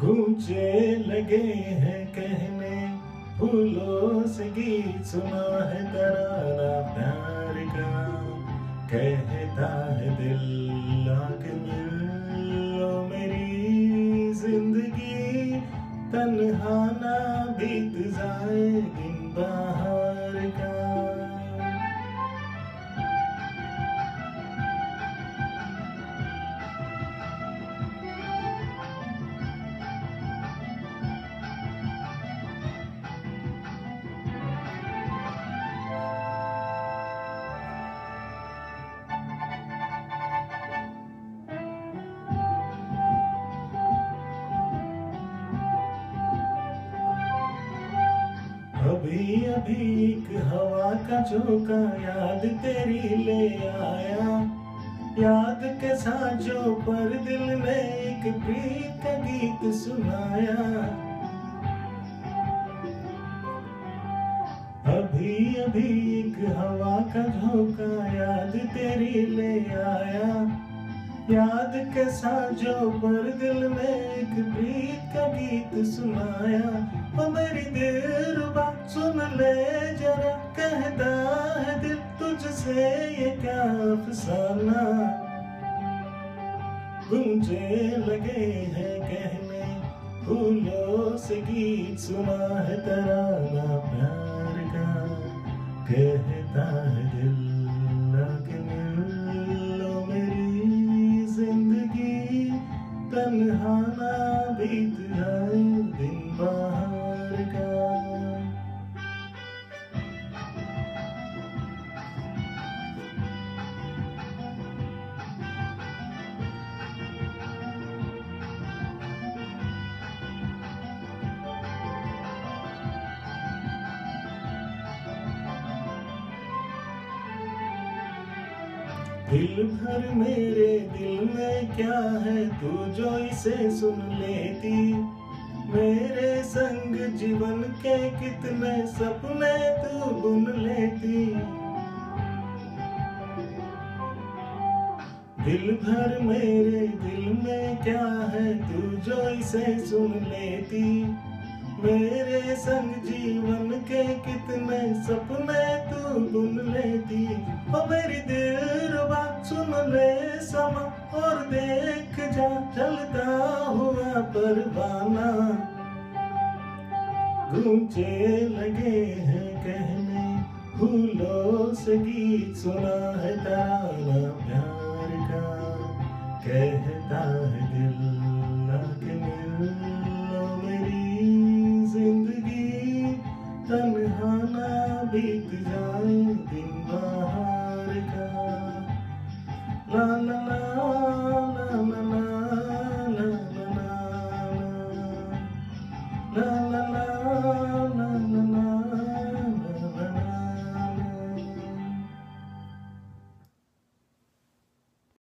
गूंजे लगे हैं कहने, फूलों से गीत सुना है तराना प्यार का। कहता है दिल आके मिल लो मेरी जिंदगी, तन्हा ना बीत जाए दिन बहार का। अभी अभी एक हवा का झोंका याद तेरी ले आया, याद के साँचों पर दिल ने एक प्रीत का गीत सुनाया। अभी अभी एक हवा का झोंका याद तेरी ले आया, याद के साँचों पर दिल ने एक प्रीत का गीत सुनाया। ओ मेरी दिलरुबा सुन ले जरा, कहता है दिल तुझसे ये क्या अफसाना। गूंजे लगे हैं कहने, फूलों से गीत सुना है तराना प्यार का। कहता है दिल आके मिल लो मेरी जिंदगी, तन्हा ना बीत जाए दिन बहार का। दिल भर मेरे दिल में क्या है तू जो इसे सुन लेती, मेरे संग जीवन के कितने सपने तू बुन लेती। दिल भर मेरे दिल में क्या है तू जो इसे सुन लेती, मेरे संग जीवन के कितने सपने तू बुन लेती। ओ मेरी दिलरुबा सुन ले समा और देख जा चलता हुआ परवाना। गूंजे लगे हैं कहने, फूलों से गीत सुना है तराना प्यार का। कहता है दिल आके मिल